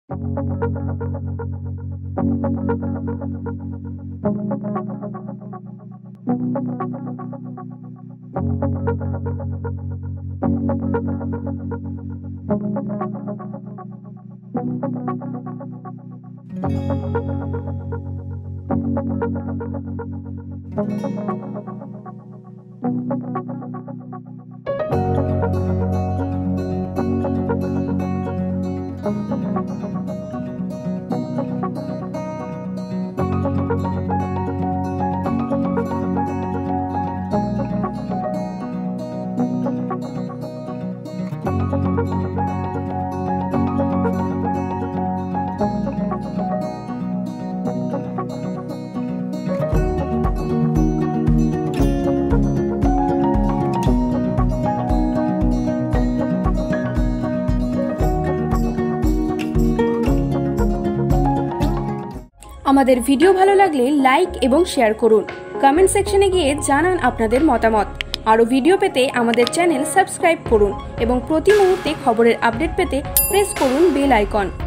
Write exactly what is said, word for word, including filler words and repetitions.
আমাদের ভিডিও ভালো লাগলে লাইক এবং শেয়ার করুন। কমেন্ট সেকশনে গিয়ে জানান আপনাদের মতামত। আরও ভিডিও পেতে আমাদের চ্যানেল সাবস্ক্রাইব করুন এবং প্রতি মুহূর্তে খবরের আপডেট পেতে প্রেস করুন বেল আইকন।